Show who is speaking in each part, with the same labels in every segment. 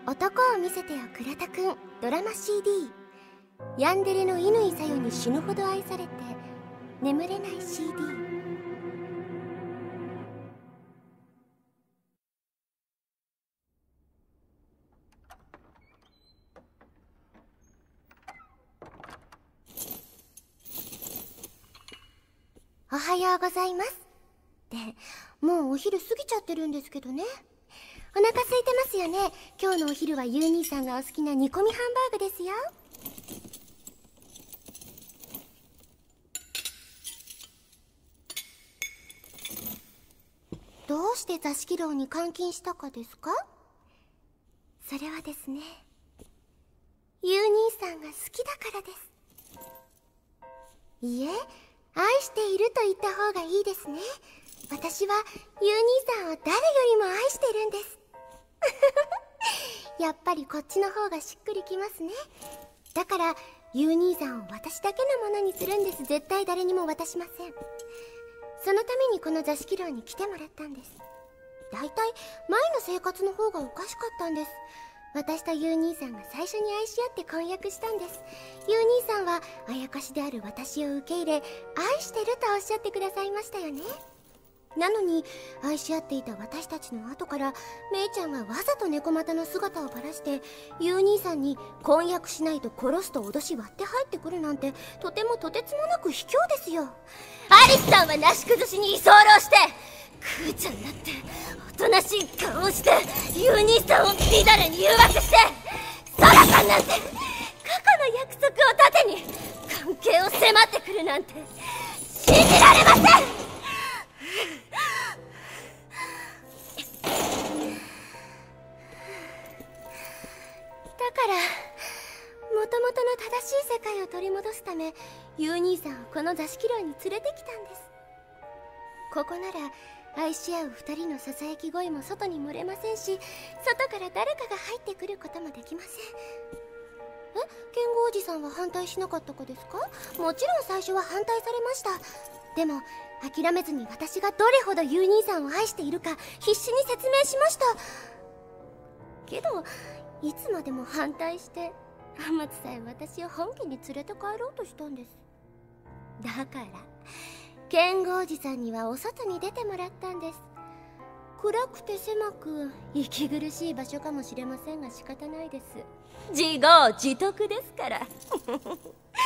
Speaker 1: 男を見せてよ倉田くんドラマ CD。 ヤンデレの乾小夜に死ぬほど愛されて眠れない CD。 おはようございます。でもうお昼過ぎちゃってるんですけどね。お腹空いてますよね。今日のお昼はユー兄さんがお好きな煮込みハンバーグですよ。どうして座敷牢に監禁したかですか？それはですね、ユー兄さんが好きだからです。いえ、愛していると言った方がいいですね。私はユー兄さんを誰よりも愛してるんです。やっぱりこっちの方がしっくりきますね。だからユー兄さんを私だけのものにするんです。絶対誰にも渡しません。そのためにこの座敷牢に来てもらったんです。だいたい前の生活の方がおかしかったんです。私とユー兄さんが最初に愛し合って婚約したんです。ユー兄さんはあやかしである私を受け入れ、愛してるとおっしゃってくださいましたよね。なのに愛し合っていた私たちの後からメイちゃんがわざと猫股の姿をばらしてユー兄さんに婚約しないと殺すと脅し割って入ってくるなんて、とてもとてつもなく卑怯ですよ。アリスさんはなし崩しに居候して、クーちゃんだっておとなしい顔をしてユー兄さんをみだらに誘惑して、ソラさんなんて過去の約束を盾に関係を迫ってくるなんて信じられません。だからもともとの正しい世界を取り戻すためユー兄さんをこの座敷牢に連れてきたんです。ここなら愛し合う二人のささやき声も外に漏れませんし、外から誰かが入ってくることもできません。剣豪おじさんは反対しなかったかですか？もちろん最初は反対されました。でも諦めずに私がどれほどユー兄さんを愛しているか必死に説明しました。けどいつまでも反対して天津さえ私を本家に連れて帰ろうとしたんです。だから剣豪おじさんにはお外に出てもらったんです。暗くて狭く息苦しい場所かもしれませんが仕方ないです。自業自得ですからユー兄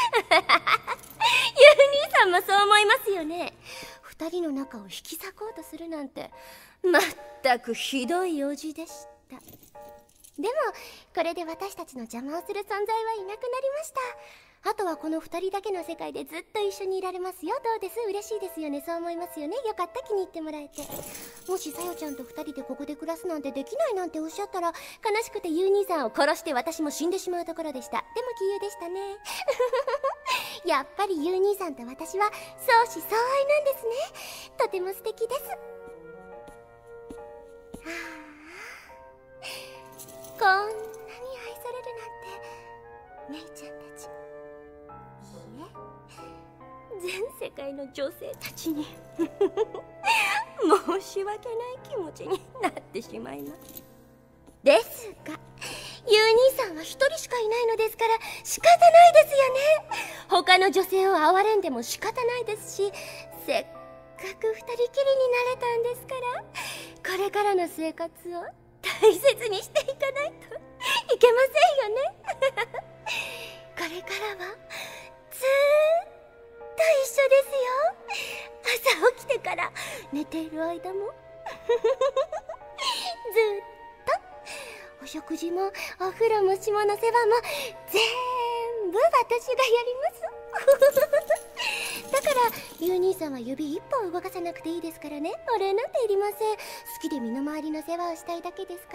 Speaker 1: さんもそう思いますよね。二人の仲を引き裂こうとするなんてまったくひどいおじでした。でもこれで私たちの邪魔をする存在はいなくなりました。あとはこの2人だけの世界でずっと一緒にいられますよ。どうです？嬉しいですよね。そう思いますよね。よかった、気に入ってもらえて。もしさよちゃんと2人でここで暮らすなんてできないなんておっしゃったら悲しくてユー兄さんを殺して私も死んでしまうところでした。でも杞憂でしたね。やっぱりユー兄さんと私は相思相愛なんですね。とても素敵です。こんなに愛されるなんてメイちゃんたち、いいえ全世界の女性たちに申し訳ない気持ちになってしまいます。ですがユー兄さんは一人しかいないのですから仕方ないですよね。他の女性を憐れんでも仕方ないですし、せっかく二人きりになれたんですから、これからの生活を大切にしていかないといけませんよね。これからはずーっと一緒ですよ。朝起きてから寝ている間もずーっとお食事もお風呂も下の世話も全部私がやります。だからユー兄さんは指一本動かさなくていいですからね。お礼なんていりません。好きで身の回りの世話をしたいだけですから。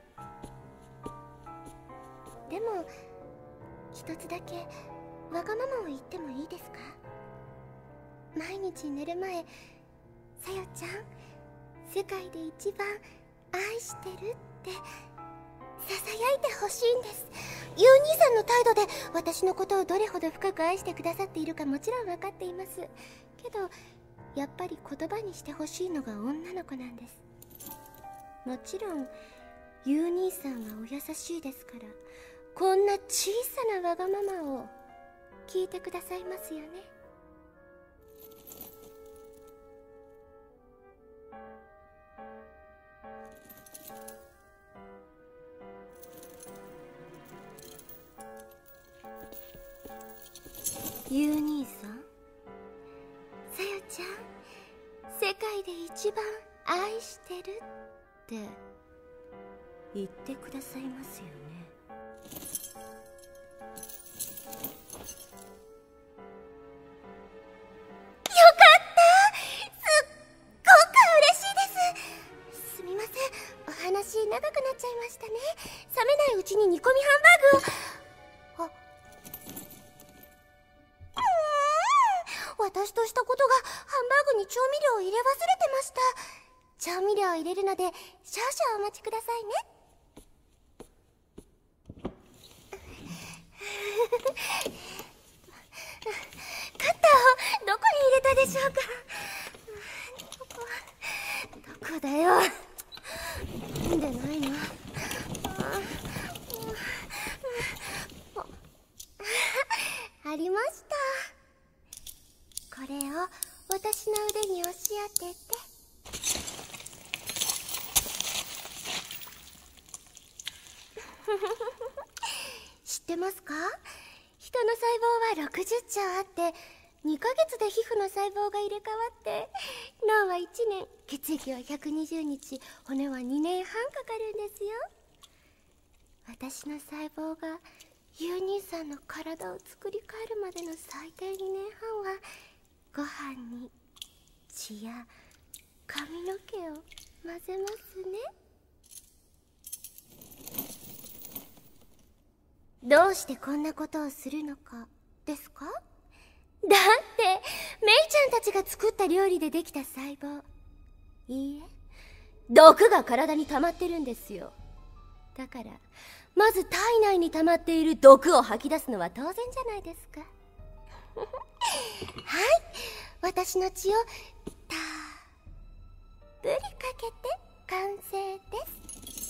Speaker 1: でも一つだけわがままを言ってもいいですか？毎日寝る前、さよちゃん世界で一番愛してるってささやいてほしいんです。ユー兄さんの態度で私のことをどれほど深く愛してくださっているかもちろん分かっていますけど、やっぱり言葉にしてほしいのが女の子なんです。もちろんユー兄さんはお優しいですから、こんな小さなわがままを聞いてくださいますよね。ユー兄さん、さよちゃん、世界で一番愛してるって言ってくださいますよね。よかった、すっごく嬉しいです。すみません、お話長くなっちゃいましたね。冷めないうちに煮込みハンバーグを。私としたことがハンバーグに調味料を入れ忘れてました。調味料を入れるので少々お待ちくださいね。カッターをどこに入れたでしょうか。どこだよ。なんでないの。ありました。これを私の腕に押し当てて。知ってますか？人の細胞は60兆あって、2ヶ月で皮膚の細胞が入れ替わって、脳は1年、血液は120日、骨は2年半かかるんですよ。私の細胞がユー兄さんの体を作り変えるまでの最低2年半は、ご飯に血や髪の毛を混ぜますね。どうしてこんなことをするのかですか？だってメイちゃんたちが作った料理でできた細胞、いいえ、毒が体に溜まってるんですよ。だからまず体内に溜まっている毒を吐き出すのは当然じゃないですか。はい、私の血をたっぷりかけて完成です。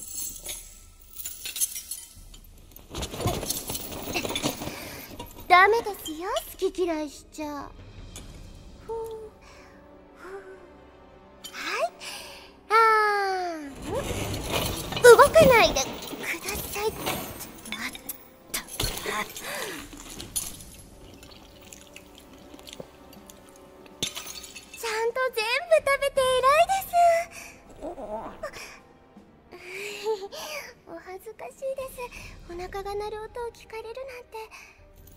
Speaker 1: ダメですよ、好き嫌いしちゃ。はい、動かないでください。あったちゃんと全部食べて偉いです。お恥ずかしいです。お腹が鳴る音を聞かれるなんて。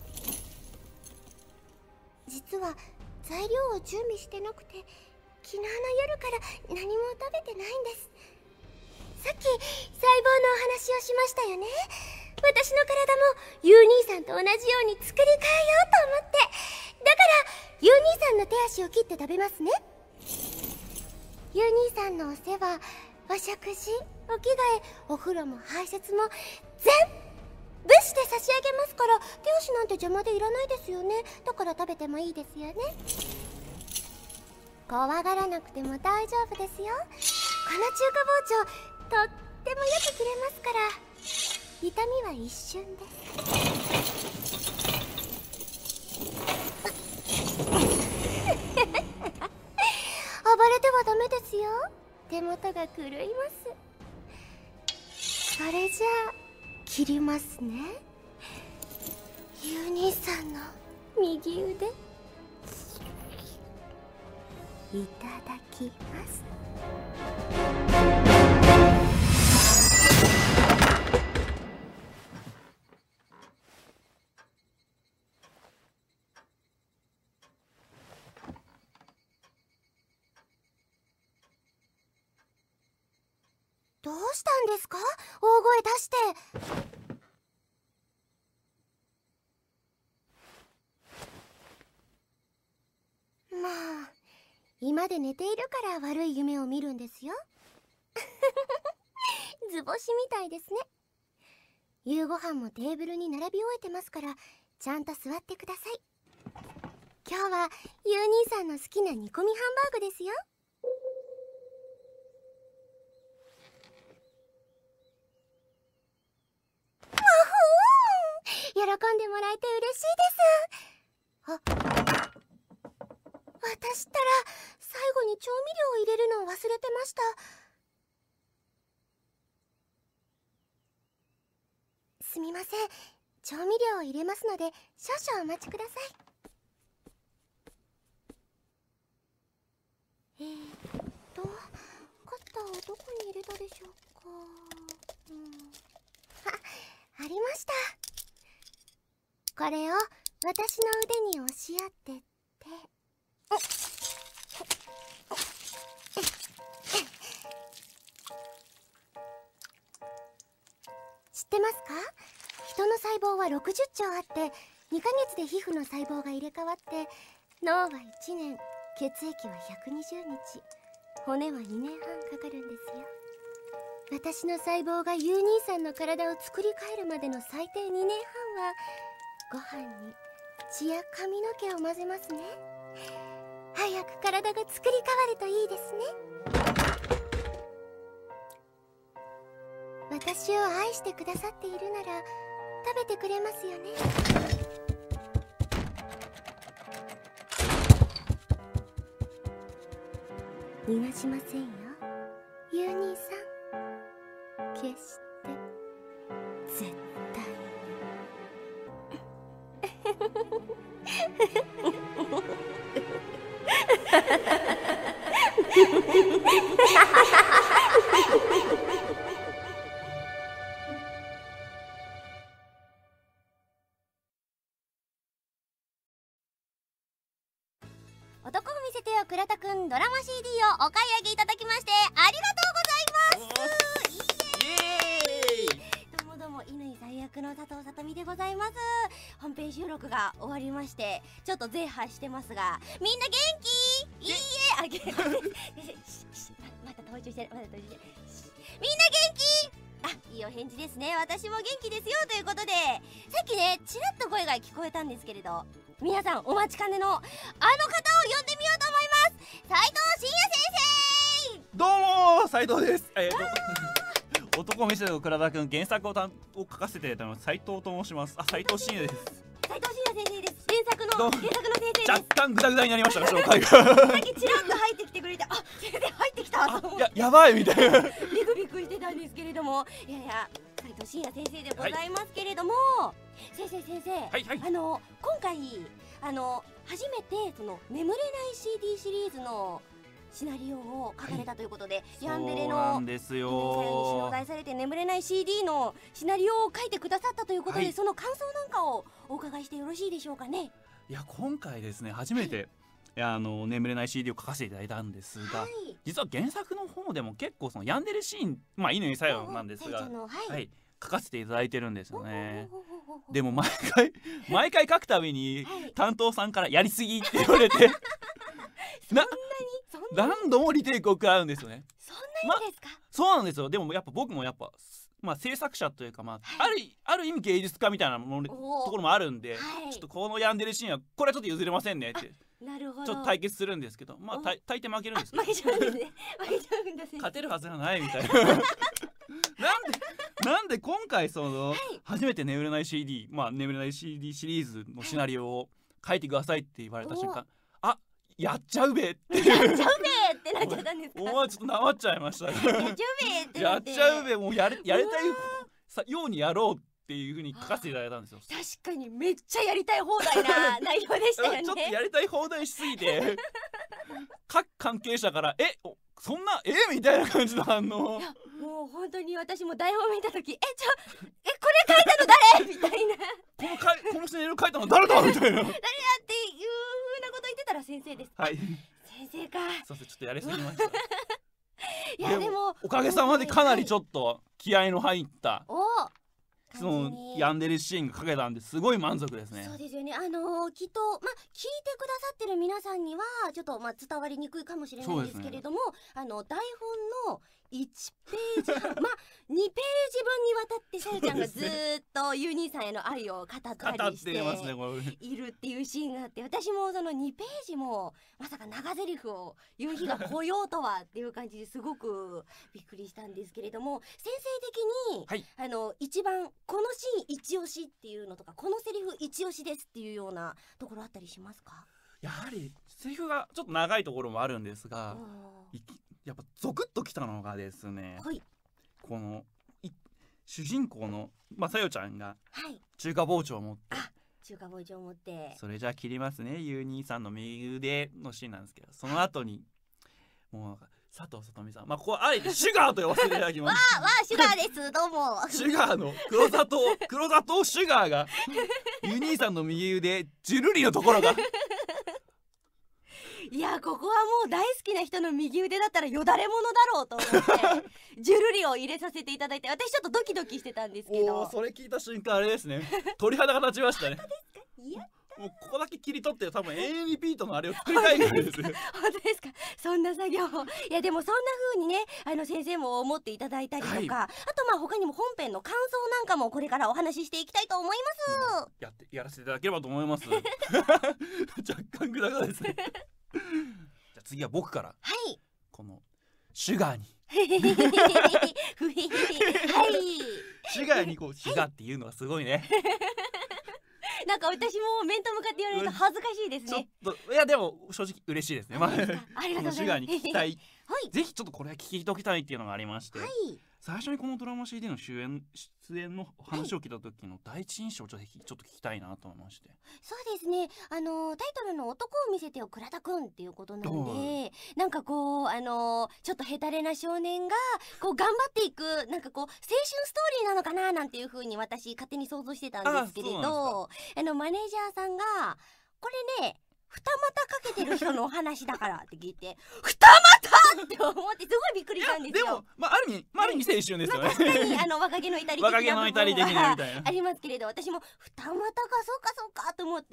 Speaker 1: 実は材料を準備してなくて、昨日の夜から何も食べてないんです。さっき細胞のお話をしましたよね。私の体もユー兄さんと同じように作り変えようと思って。だからユー兄さんの手足を切って食べますね。ユー兄さんのお世話、お食事、お着替え、お風呂も排泄も全部して差し上げますから、手足なんて邪魔でいらないですよね。だから食べてもいいですよね。怖がらなくても大丈夫ですよ。この中華包丁、とってもよく切れますから。痛みは一瞬です。暴れてはダメですよ。手元が狂います。それじゃあ切りますね。ユー兄さんの右腕、いただきます。どうしたんですか？大声出して。まあ、今で寝ているから悪い夢を見るんですよ。図星みたいですね。夕ご飯もテーブルに並び終えてますから、ちゃんと座ってください。今日はユー兄さんの好きな煮込みハンバーグですよ。 んでもらえて嬉しいです。あ、私ったら最後に調味料を入れるのを忘れてました。すみません、調味料を入れますので少々お待ちください。カッターをどこに入れたでしょうか。ありました。これを私の腕に押し当てて、知ってますか？人の細胞は60兆あって、2ヶ月で皮膚の細胞が入れ替わって、脳は1年、血液は120日、骨は2年半かかるんですよ。私の細胞がユー兄さんの体を作り変えるまでの最低2年半は、ご飯に血や髪の毛を混ぜますね。早く体が作り変わるといいですね。私を愛してくださっているなら食べてくれますよね。逃がしませんよ、ユー兄さん。決して絶対男を見せてよ倉田くんドラマ CD をお買い上げいただきましてありがとうございます。イエーイ。どうもどうも、乾最悪の佐藤さとみでございます。本編収録が終わりましてちょっとゼーハしてますが、みんな元気？いいえ、また登場してる、また登場してる。みんな元気？いいお返事ですね。私も元気ですよということで、さっきねちらっと声が聞こえたんですけれど、皆さんお待ちかねのあの方を呼んでみようと思います。斉藤慎也先生。
Speaker 2: どうも斉藤です。男を見せて倉田くん、原作を書かせていただいた斉藤と申します。斉藤慎也です。
Speaker 1: 斉藤慎也先生です。原作の先生です。
Speaker 2: 若干グダグダになりましたが紹介が
Speaker 1: さっきチラッと入ってきてくれて、あ、先生入ってきたと思って、
Speaker 2: やばいみたいな
Speaker 1: ビクビクしてたんですけれども、いやいや斉藤慎也先生でございますけれども、先生、今回初めてその眠れない CD シリーズのシナリオを書かれたということで、ヤンデレの
Speaker 2: そうなんですよ。
Speaker 1: 紹介されて眠れない CD のシナリオを書いてくださったということで、その感想なんかをお伺いしてよろしいでしょうかね。
Speaker 2: いや、今回ですね初めて、眠れない CD を書かせていただいたんですが、実は原作の方でも結構そのヤンデレシーン、乾作用なんですが、書かせていただいてるんですよね。でも毎回書くたびに担当さんからやりすぎって言われて何度もリテイクを食らうんですよね。
Speaker 1: そんなにですか？
Speaker 2: そうなんですよ。でも僕も制作者というか、ある意味芸術家みたいなところもあるんで、ちょっとこのヤンデレシーンはこれはちょっと譲れませんねって
Speaker 1: なるほど、
Speaker 2: ちょっと対決するんですけど、大抵負けるんですけど、
Speaker 1: 負けちゃうんですね。負けちゃうんだ。
Speaker 2: 勝てるはずがないみたいななんで今回初めて眠れない CD、眠れない CD シリーズのシナリオを書いてくださいって言われた瞬間、やっちゃうべって
Speaker 1: やっちゃうべってなっちゃったんですか？
Speaker 2: ちょっとなまっちゃいました。
Speaker 1: やっちゃうべって
Speaker 2: やっちゃうべ、もうやりたいようにやろうっていう風に書かせていただいたんですよ。
Speaker 1: 確かにめっちゃやりたい放題な内容でしたよね。
Speaker 2: ちょっとやりたい放題しすぎて各関係者からそんなみたいな感じの反応。
Speaker 1: いや、もう本当に私も台本見た時これ書いたの誰みたいな
Speaker 2: このシナリオ書いたの誰だみたいな
Speaker 1: 誰だっていう風なこと言ってたら先生です。
Speaker 2: はい、
Speaker 1: 先生か。
Speaker 2: そうです、ちょっとやりすぎました。
Speaker 1: いやでも
Speaker 2: おかげさまでかなりちょっと気合いの入ったそのヤンデレシーンが書けたんですごい満足ですね。
Speaker 1: そうですよね。きっと聞いてくださってる皆さんにはちょっと伝わりにくいかもしれないんですけれども、台本の1ページ半2ページ分にわたってさよちゃんがずーっとユー兄さんへの愛を語ったりしているっていうシーンがあって、私もその2ページもまさか長台詞を言う日が来ようとはっていう感じですごくびっくりしたんですけれども、先生的に、一番
Speaker 3: このシーン一押しっていうのとか、このセリフ一押しですっていうようなところあったりしますか？
Speaker 2: やはりセリフがちょっと長いところもあるんですが、やっぱゾクッときたのがですね、
Speaker 3: はい、
Speaker 2: この主人公のさよちゃんが
Speaker 3: はい、
Speaker 2: 中華包丁を持って、
Speaker 3: 中華包丁を持って、
Speaker 2: それじゃあ切りますねゆう兄さんの右腕のシーンなんですけど、その後にもうなんか佐藤さとみさん、ここあえてシュガーと呼ばせていただきます。
Speaker 3: シュガーです、どうも。
Speaker 2: シュガーの黒砂糖シュガーがゆう兄さんの右腕ジュルリのところが
Speaker 3: いや、ここはもう大好きな人の右腕だったらよだれものだろうと思ってジュルリを入れさせていただいて、私ちょっとドキドキしてたんですけど、
Speaker 2: それ聞いた瞬間あれですね、鳥肌が立ちましたね。
Speaker 3: いや、
Speaker 2: もうここだけ切り取って多分永遠リピートのあれを作りたいんです
Speaker 3: 本当ですか？そんな作業。いや、でもそんな風にね、先生も思っていただいたりとか、はい、あと他にも本編の感想なんかもこれからお話ししていきたいと思います。
Speaker 2: やらせていただければと思います。若干グダグダですね。じゃあ次は僕から、
Speaker 3: はい、
Speaker 2: このシュガーにシュガーにこうシュガーっていうのはすごいね。
Speaker 3: なんか私も面と向かって言われると恥ずかしいですね。
Speaker 2: ちょっといやでも正直嬉しいですね。
Speaker 3: ありがとうございます。
Speaker 2: シュガーに聞きたい、
Speaker 3: はい、
Speaker 2: ぜひちょっとこれは聞いておきたいっていうのがありまして、
Speaker 3: はい、
Speaker 2: 最初にこのドラマ CD の出演の話を聞いた時の第一印象をちょっと聞きたいなと思いまして。
Speaker 3: そうですね、タイトルの男を見せてよ倉田くんっていうことなんで、なんかこうちょっとヘタレな少年がこう頑張っていく、なんかこう青春ストーリーなのかななんていう風に私勝手に想像してたんですけれど、マネージャーさんがこれね二股かけてる人のお話だからって聞いて二股って思ってすごいびっくりしたんですよ。
Speaker 2: でもある意味青春ですよね。
Speaker 3: 確かに若気の至り的な部分はありますけれど、私も二股かそうかと思って、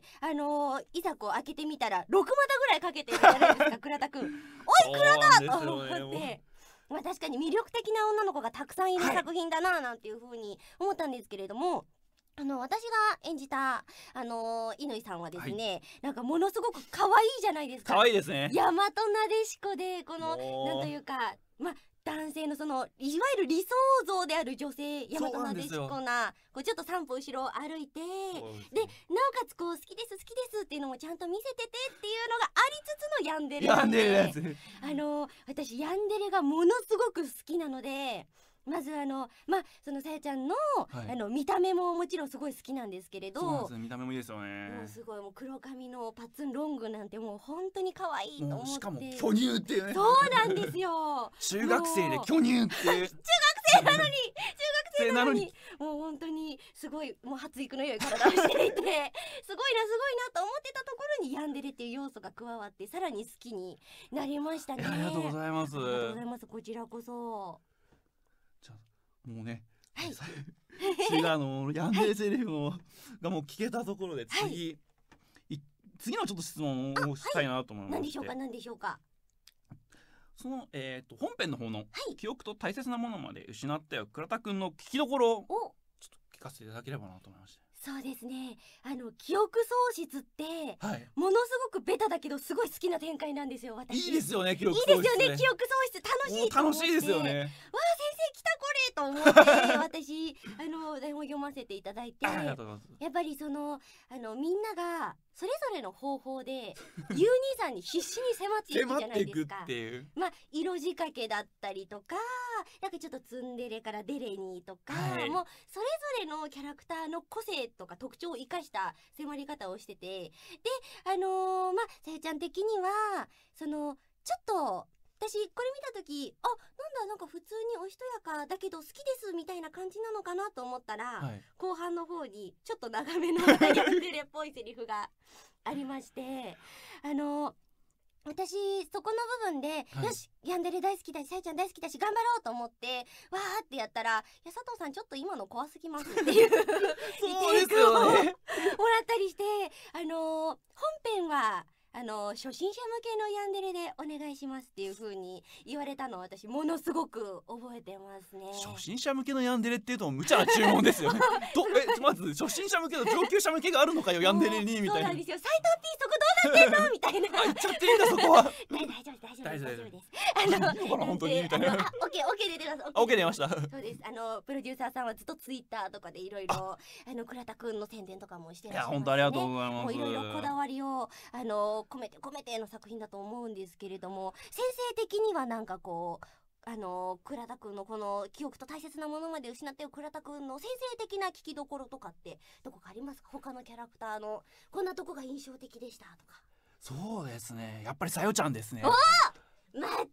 Speaker 3: いざこう開けてみたら6股ぐらいかけてるじゃないですか倉田くん。おい倉田と思って。確かに魅力的な女の子がたくさんいる作品だななんていう風に思ったんですけれども、私が演じた乾さんはですね、なんかものすごく可愛いじゃないですか。
Speaker 2: 可愛いですね。
Speaker 3: 大和なでしこで、このなんというか男性のそのいわゆる理想像である女性、大和なでしこなこうちょっと3歩後ろを歩いて、でなおかつこう好きですっていうのもちゃんと見せててっていうのがありつつのヤンデレなんで、私ヤンデレがものすごく好きなので、まずそのさやちゃんの、見た目ももちろんすごい好きなんですけれど、
Speaker 2: 見た目もいいですよね。
Speaker 3: もうすごい、もう黒髪のパッツンロングなんてもう本当に可愛いと思って、
Speaker 2: しかも巨乳っていうね。
Speaker 3: そうなんですよ。
Speaker 2: 中学生で巨乳って中学
Speaker 3: 生なのにもう本当にすごい、もう発育の良い体をしていてすごいなと思ってたところにヤンデレっていう要素が加わって、さらに好きになりましたね。
Speaker 2: ありがとうございます。
Speaker 3: ありがとうございます。こちらこそ。
Speaker 2: じゃあもうね、はい、ヤンデレセリフのがもう聞けたところで次のちょっと質問をしたいなと思いまして、
Speaker 3: 何でしょうか。
Speaker 2: その本編の方の記憶と大切なものまで失ったよ倉田くんの聞きどころをちょっと聞かせていただければなと思いまして。
Speaker 3: そうですね、記憶喪失って、ものすごくベタだけどすごい好きな展開なんですよ。私
Speaker 2: いいですよね、記憶喪
Speaker 3: 失。いいですよね、記憶喪失楽しいと思って。
Speaker 2: 楽しいですよね。
Speaker 3: わあ先生来たこれと思って私台本読ませていただいて、やっぱりそのみんながそれぞれの方法でユー兄さんに必死に迫っていくじゃないですか。色仕掛けだったりとか、なんかちょっとツンデレからデレにとか、もうそれぞれのキャラクターの個性とか特徴を生かした迫り方をしてて、でさやちゃん的にはそのちょっと私これ見た時、なんか普通におしとやかだけど好きですみたいな感じなのかなと思ったら、後半の方にちょっと長めのヤンデレっぽいセリフがありまして、私そこの部分で、よしヤンデレ大好きだしさやちゃん大好きだし頑張ろうと思ってわーってやったら、いや佐藤さんちょっと今の怖すぎますっていう
Speaker 2: そうですよね
Speaker 3: もらったりして、本編は初心者向けのヤンデレでお願いしますっていう風に言われたのを私ものすごく覚えてますね。
Speaker 2: 初心者向けのヤンデレっていうと無茶な注文ですよねまず初心者向けと上級者向けがあるのかよヤンデレにみたいな。
Speaker 3: そうなんですよ。斉藤 P そこどうなってんのみたいな
Speaker 2: 言っちゃっていいんだそこは
Speaker 3: 大丈夫です
Speaker 2: いいのかな本当にみたいな。
Speaker 3: オッケー出てます。
Speaker 2: オッケー出ました。
Speaker 3: そうです。プロデューサーさんはずっとツイッターとかでいろいろ倉田くんの宣伝とかもしてらっしゃいますね。
Speaker 2: いや本当ありがとうございます。
Speaker 3: もういろいろこだわりを込めての作品だと思うんですけれども、先生的にはなんかこう倉田くんのこの記憶と大切なものまで失っている倉田くんの先生的な聞きどころとかってどこかありますか？他のキャラクターのこんなとこが印象的でしたとか。
Speaker 2: そうですね、やっぱりさよちゃんですね。
Speaker 3: また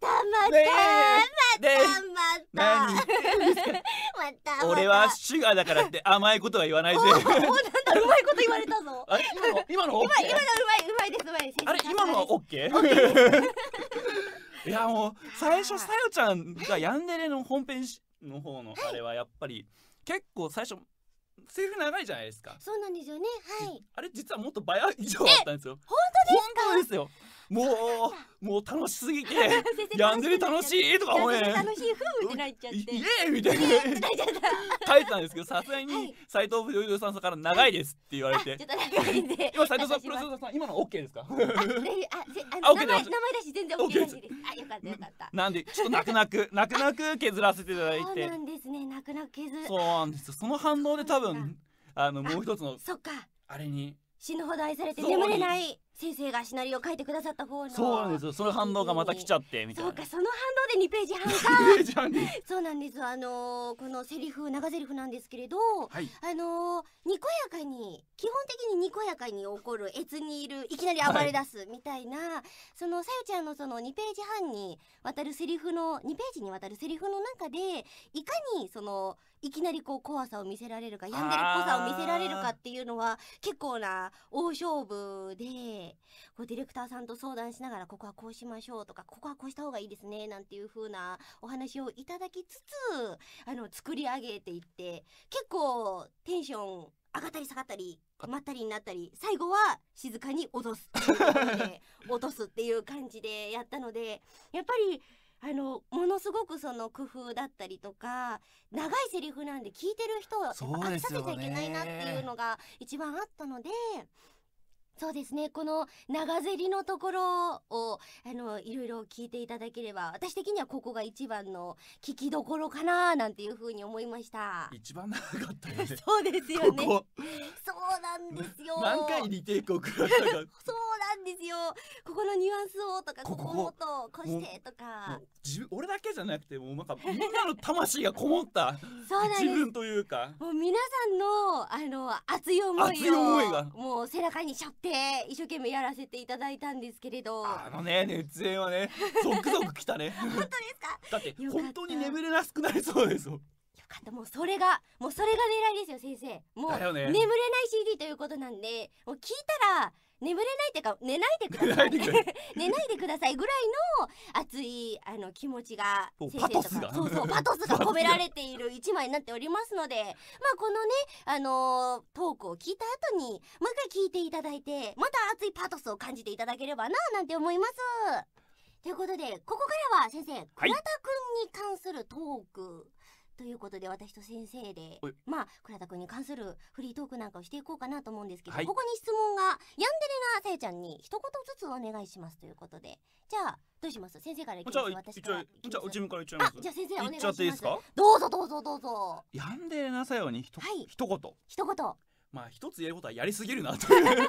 Speaker 2: 俺はシュガーだからって甘いことは言わないぜ。
Speaker 3: なんだうまいこと言われたぞ。
Speaker 2: あれ今のう
Speaker 3: まいです
Speaker 2: あれ今のはオッケー。いやもう最初さよちゃんがヤンデレの本編の方のあれはやっぱり結構最初セリフ長いじゃないですか。
Speaker 3: そうなんですよね。はい。
Speaker 2: あれ実はもっと倍以上あったんですよ。
Speaker 3: 本当
Speaker 2: ですよ。もう楽しすぎてヤンデレ楽しいとか思え
Speaker 3: 楽しい夫婦ってなっちゃって
Speaker 2: イエーイみたいな書いてたんですけど、さすがに斉藤プロデューサーさんから長いですって言われて、
Speaker 3: ちょっと長いんで
Speaker 2: 今斉藤さんプロデューサーさん今の OK ですか？
Speaker 3: 名前だし全然 OK です。よかった
Speaker 2: なんでちょっと泣く泣く削らせていただいて。
Speaker 3: そうなんですね、泣く削る。
Speaker 2: そうなんですよ。その反動で多分もう一つの
Speaker 3: そっか
Speaker 2: あれに
Speaker 3: 死ぬほど愛されて眠れない先生がシナリオを書いてくださった方の。
Speaker 2: そうなんですよ。その反応がまた来ちゃってみたいな。
Speaker 3: そうか、その反動で2ページ半か。
Speaker 2: 2ページ半に
Speaker 3: そうなんです。このセリフ長セリフなんですけれど、
Speaker 2: はい、
Speaker 3: にこやかに基本的ににこやかに起こる越にいるいきなり暴れ出すみたいな、はい、そのさよちゃんのその2ページ半にわたるセリフの2ページにわたるセリフの中でいかにそのいきなりこう怖さを見せられるか、ヤンデレっぽさを見せられるかっていうのは結構な大勝負で、こうディレクターさんと相談しながらここはこうしましょうとかここはこうした方がいいですねなんていう風なお話をいただきつつ作り上げていって、結構テンション上がったり下がったりまったりになったり、最後は静かに落とすっていう感じでやったので、やっぱりものすごくその工夫だったりとか、長いセリフなんで聞いてる人をやっぱ飽きさせちゃいけないなっていうのが一番あったので、そうですね、この長ゼリのところをいろいろ聞いていただければ、私的にはここが一番の聞きどころかななんていうふうに思いました。
Speaker 2: 一番長かったよね。
Speaker 3: そうですよね。
Speaker 2: ここ
Speaker 3: そうなんですよ。
Speaker 2: 何回リテイクを食らったか。
Speaker 3: そうなんですよ。ここのニュアンスをとかここもっとこうしてとか、
Speaker 2: 俺だけじゃなくてもうなんかみんなの魂がこもった自分というか、
Speaker 3: もう皆さんの熱い思いをもう背中にしょって一生懸命やらせていただいたんですけれど、
Speaker 2: 熱演はねゾクゾクきたね。
Speaker 3: 本当ですか？
Speaker 2: だって本当に眠れなくなりそうですよ。
Speaker 3: よかった。もうそれが狙いですよ先生。もう眠れない CD ということなんで、もう聞いたら眠れないっていうか寝ないでください寝ないでくださいぐらいの熱い気持ちが先生とかパトスが込められている一枚になっておりますので、まあこのねトークを聞いた後にもう一回聞いていただいて、また熱いパトスを感じていただければななんて思います。ということでここからは先生、倉田くんに関するトークということで、私と先生で倉田くんに関するフリートークなんかをしていこうかなと思うんですけど、ここに質問がヤンデレなさやちゃんに一言ずつお願いしますということで、じゃあどうします？先生からいきます？私から。
Speaker 2: じゃあ自分から言っちゃいます。
Speaker 3: じゃあ先生お願いします。
Speaker 2: 言っちゃっていいですか？
Speaker 3: どうぞ。
Speaker 2: ヤンデレなさよに一言。まあ一つ言えることはやりすぎるなという。なる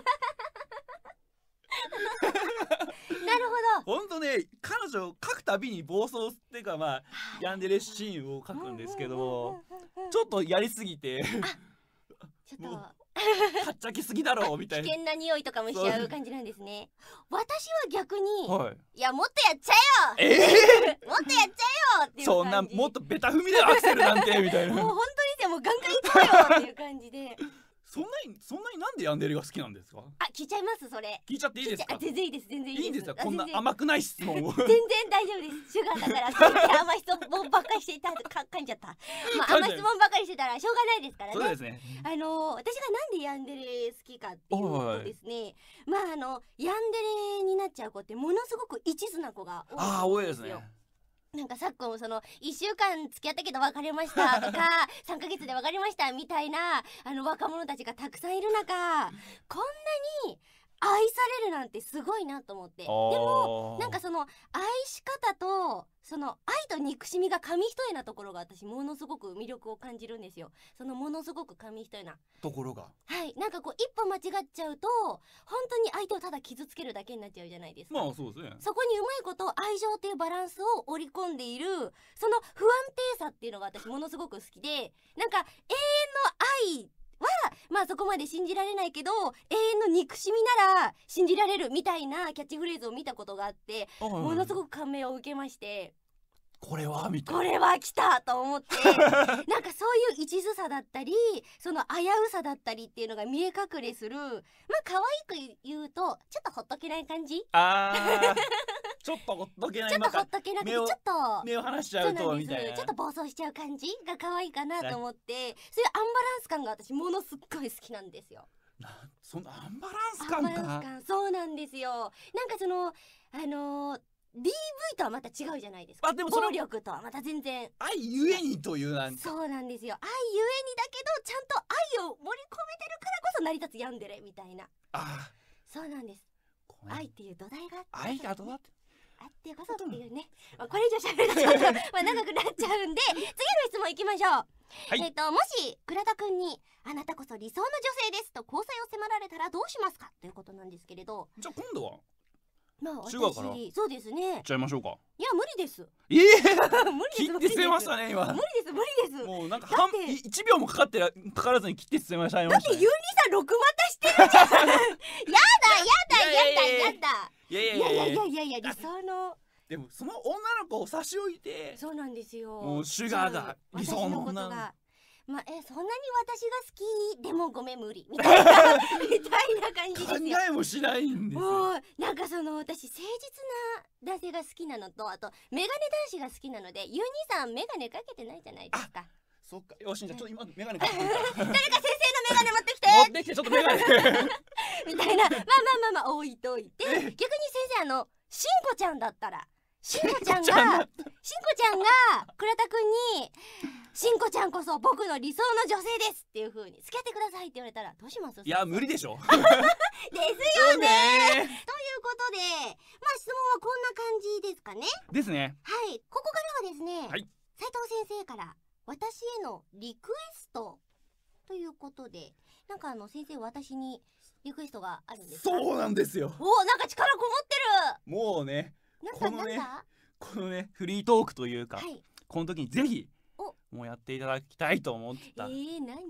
Speaker 2: ほど。本当ね、彼女書くたびに暴走っていうかヤンデレシーンを書くんですけど、ちょっとやりすぎて
Speaker 3: ちょっと
Speaker 2: はっちゃきすぎだろうみたいな
Speaker 3: 危険な匂いとかもしちゃう感じなんですね。私は逆に、いやもっとやっちゃえよもっとやっちゃえよっていう感じ。
Speaker 2: そんなもっとベタ踏みでアクセルなんてみたいな。
Speaker 3: もう本当にですよ、もうガンガンいっちゃえよっていう感じで。
Speaker 2: そんなになんでヤンデレが好きなんですか？
Speaker 3: 聞いちゃいます。それ
Speaker 2: 聞いちゃっていいですか？
Speaker 3: 全然いいです。いいんです
Speaker 2: よ、こんな甘くない質問を。
Speaker 3: 全然大丈夫です。シュガーだから甘い人ばっかりしてた噛んじゃった。まああんま質問ばかりしてたらしょうがないですからね。
Speaker 2: そうですね。
Speaker 3: 私がなんでヤンデレ好きかっていうとですね、まあヤンデレになっちゃう子ってものすごく一途な子が多いんですよ。なんか昨今その1週間付き合ったけど別れましたとか3ヶ月で別れましたみたいな若者たちがたくさんいる中、こんなに愛されるなんてすごいなと思って。でもなんかその愛し方とその愛と憎しみが紙一重なところが私ものすごく魅力を感じるんですよ。そのものすごく紙一重な
Speaker 2: ところが、
Speaker 3: はい、なんかこう一歩間違っちゃうと本当に相手をただ傷つけるだけになっちゃうじゃないですか。
Speaker 2: まあそうですね。そこ
Speaker 3: にうまいこと愛情っていうバランスを織り込んでいるその不安定さっていうのが私ものすごく好きで、なんか永遠の愛はまあそこまで信じられないけど永遠の憎しみなら信じられるみたいなキャッチフレーズを見たことがあって、ものすごく感銘を受けまして、
Speaker 2: これはみたいな、
Speaker 3: これは来たと思ってなんかそういう一途さだったりその危うさだったりっていうのが見え隠れする、まあ可愛く言うとちょっとほっとけない感じ。
Speaker 2: ちょっとほっとけない、
Speaker 3: ちょっとほっとけなくてちょっと
Speaker 2: 目を離しちゃうとみたいな、
Speaker 3: ちょっと暴走しちゃう感じが可愛いかなと思って、そういうアンバランス感が私ものすっごい好きなんですよ。
Speaker 2: そんなアンバランス感か。
Speaker 3: そうなんですよ。なんかそのDV とはまた違うじゃないですか。でも暴力とはまた全然
Speaker 2: 愛ゆえにというなんか、
Speaker 3: そうなんですよ。愛ゆえにだけどちゃんと愛を盛り込めてるからこそ成り立つヤンデレみたいな。そうなんです。愛っていう土台が
Speaker 2: 愛がどうだって
Speaker 3: あってこそっていうね、これ以上喋るとちょっと長くなっちゃうんで次の質問いきましょう。もし倉田くんにあなたこそ理想の女性ですと交際を迫られたらどうしますかということなんですけれど、
Speaker 2: じゃあ今度は
Speaker 3: まあ
Speaker 2: 中学から
Speaker 3: そうですね、
Speaker 2: いっちゃいましょうか。
Speaker 3: いや無理です。
Speaker 2: 無理です。切って捨てましたね今。無
Speaker 3: 理です。
Speaker 2: もうなんか1秒もかからずに切って捨てましたね。
Speaker 3: だってユニさん6股してるじゃんやだいや理想の。
Speaker 2: でもその女の子を差し置いて、
Speaker 3: そうなんですよ、
Speaker 2: もうシュガーが理想の女の子が、
Speaker 3: まあそんなに私が好きでもごめん無理みたいな感じですよ。
Speaker 2: 考えもしないんですよ。
Speaker 3: なんかその私誠実な男性が好きなのと、あとメガネ男子が好きなので、ユニさんメガネかけてないじゃないですか。
Speaker 2: そっか、よし、じゃあちょっと今メガネかけてみた。
Speaker 3: 誰か先生のメガネ持ってきて
Speaker 2: ちょっとメガネ
Speaker 3: みたいな。まあ置いといて、逆に先生しんこちゃんだったらしんこちゃんが倉田くんにしんこちゃんこそ僕の理想の女性ですっていう風に付き合ってくださいって言われたらどうします？
Speaker 2: いや無理でしょ
Speaker 3: ですよねということで、まあ質問はこんな感じですかね。
Speaker 2: ですね。
Speaker 3: はい、ここからはですね、
Speaker 2: はい、
Speaker 3: 斉藤先生から私へのリクエストということで、なんか先生私にリクエストがあるんですか？
Speaker 2: そうなんですよ。
Speaker 3: なんか力こもってる。も
Speaker 2: うね、
Speaker 3: こ
Speaker 2: のねフリートークというか、この時にぜひもうやっていただきたいと思った。
Speaker 3: 何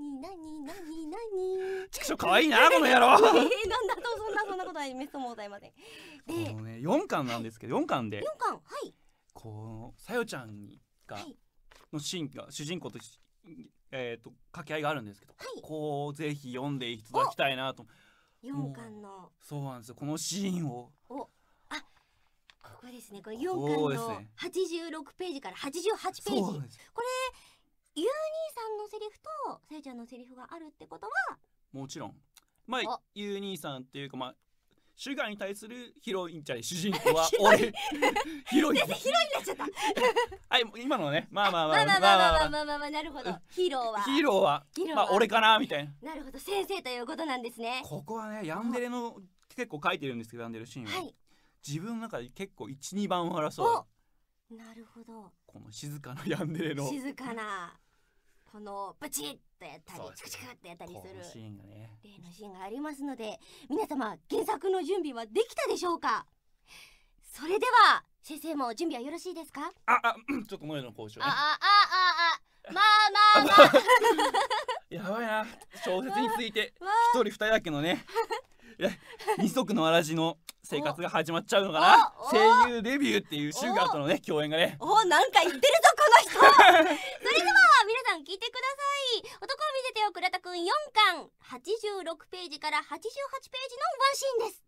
Speaker 2: ちくしょう可愛いなこの野郎
Speaker 3: なんだとそんなことない、めっそうもございません。
Speaker 2: で、このね4巻なんですけど、4巻でこのさよちゃんのシーンが主人公と掛け合いがあるんですけど、こうぜひ読んでいただきたいなと。
Speaker 3: 4巻の
Speaker 2: そうなんですよ、このシーンを
Speaker 3: ここですね、これ4巻の86ページから88ページ、これユー兄さんのセリフとさよちゃんのセリフがあるってことは
Speaker 2: もちろん、まあユー兄さんっていうか、まあシュガーに対するヒロインじゃない、主人公は俺ヒロインになっちゃったはい、今のね、まあ
Speaker 3: なるほど、ヒーローは
Speaker 2: まあ俺かなみたいな。
Speaker 3: なるほど、先生ということなんですね。
Speaker 2: ここはね、ヤンデレの結構書いてるんですけど、ヤンデレシーンは自分の中で結構 1,2 番を争う。
Speaker 3: なるほど。
Speaker 2: この静かなヤンデレの
Speaker 3: 静かなこのブチッとやったりチクチクってやったりする
Speaker 2: シーンがね、
Speaker 3: 例のシーンがありますので、皆様原作の準備はできたでしょうか？それでは先生も準備はよろしいですか？
Speaker 2: ちょっと萌えの交渉ね。
Speaker 3: まあ
Speaker 2: やばいな、小説について一人二人だけのね二足のわらじの生活が始まっちゃうのかな。声優デビューっていうシュガーとのね共演がね。
Speaker 3: なんか言ってるぞこの人それでは皆さん聞いてください。男を見せてよ倉田くん4巻86ページから88ページのワンシーンです。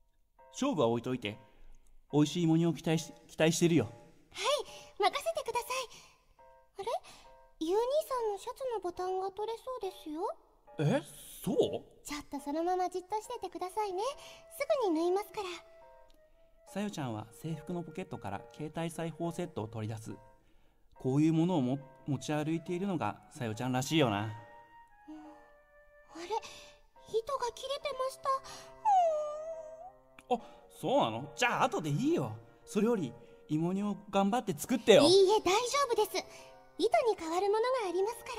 Speaker 2: 勝負は置いといて美味しい芋煮を期待してるよ。
Speaker 1: はい、任せてくださユー兄さんのシャツのボタンが取れそうですよ。
Speaker 2: え、そう？
Speaker 1: ちょっとそのままじっとしててくださいね。すぐに縫いますから。
Speaker 2: さよちゃんは制服のポケットから携帯裁縫セットを取り出す。こういうものを持ち歩いているのがさよちゃんらしいよな。
Speaker 1: あれ、糸が切れてました。
Speaker 2: あ、そうなの？じゃあ後でいいよ。それより芋煮を頑張って作ってよ。
Speaker 1: いいえ、大丈夫です。糸に変わるものがありますから。